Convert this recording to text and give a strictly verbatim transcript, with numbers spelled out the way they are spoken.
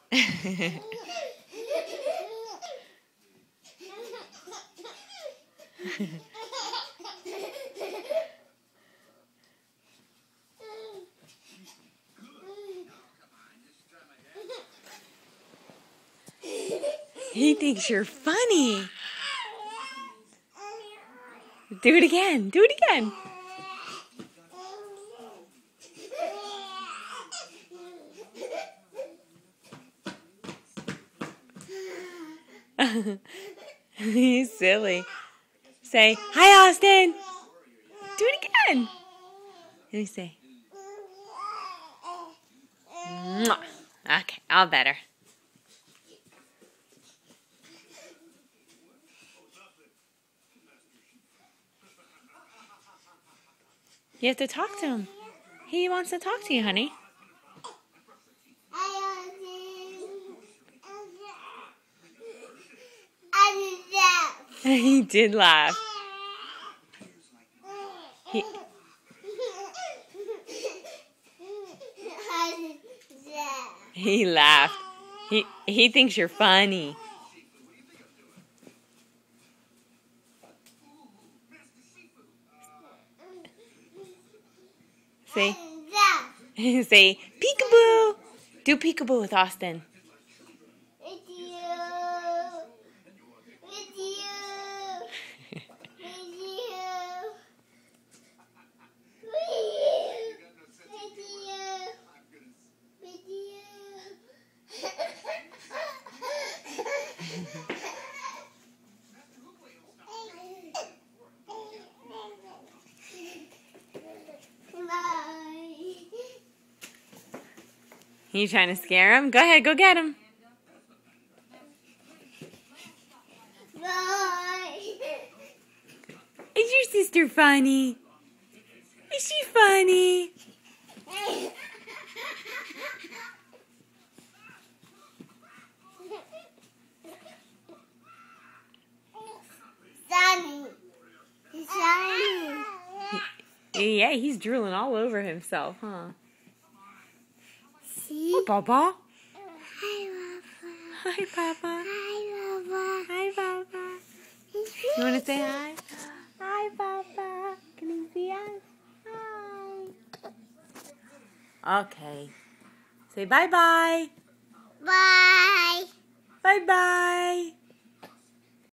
He thinks you're funny. Do it again. Do it again. He's silly. Say, hi, Austin. Do it again. Let me say. Mwah. Okay, all better. You have to talk to him. He wants to talk to you, honey. He did laugh. He, he laughed. He, he thinks you're funny. Say, say peekaboo. Do peekaboo with Austin. With you. With you. With you. With you. With you. You trying to scare him? Go ahead, go get him. Bye. Is your sister funny? Is she funny? Sunny. Sunny. Yeah, he's drooling all over himself, huh? See? Oh, Papa. Hi, Papa. Hi, Papa. Hi, Papa. Hi, Papa. You want to say hi? Hi, Papa. Can you see us? Hi. Okay. Say bye-bye. Bye. Bye-bye.